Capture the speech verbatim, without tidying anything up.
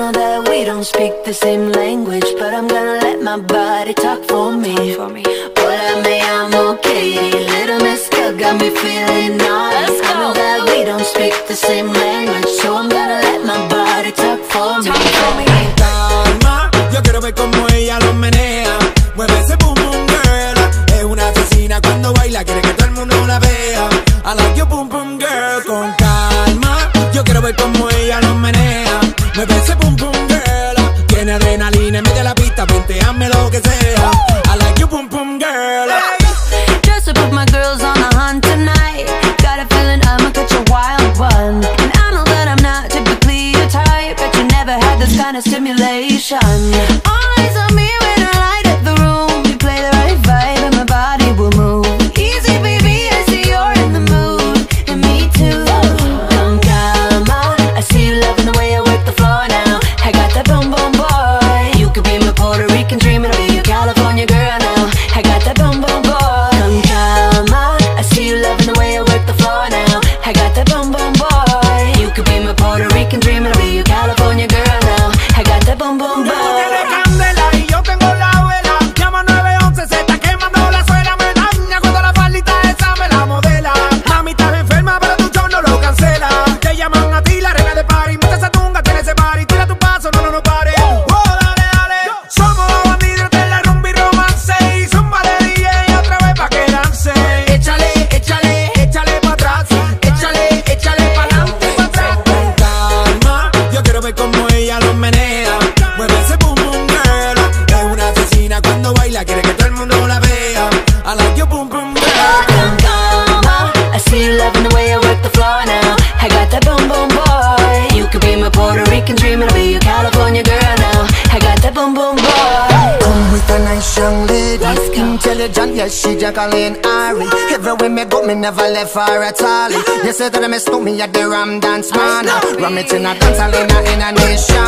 know that we don't speak the same language, but I'm gonna let my body talk for me. Hola, me llamo Katie, Little Miss Girl got me feeling naughty. I know that we don't speak the same language, so I'm gonna let my body talk for me. Calma, yo quiero ver como ella lo menea. Mueve ese boom boom girl. Es una asesina cuando baila, quiere que todo el mundo la vea. I like your boom boom girl. Con calma, yo quiero ver como ella lo menea. Mueve ese boom boom girl. Tiene adrenalina en medio de la pista, venteame lo que sea. I like your boom boom girl. Just to put my girls on the hunt tonight. Got a feeling I'ma catch a wild one. And I know that I'm not typically your type, but you never had this kind of stimulation. All eyes on me when I light up the room. You play the right vibe and my body will move. Easy baby, I see you're in the mood, and me too. Con calma, I see you loving the way I work the floor now. I got that boom boom boy. You could be my Puerto Rican dream and I'll be your California girl now. I got that boom boom boy. Con calma, I see you loving the way I work the floor now. I got that boom boom boy. You could be my Puerto Rican dream and I'll be your California girl now. I got that boom boom boy. Intelligent, yes, she Jacqueline Ari. Everywhere me go, me never left her at all. You say that I mistook me at the Ram Dance Man. Ram it in a dance hall in a, in a nation.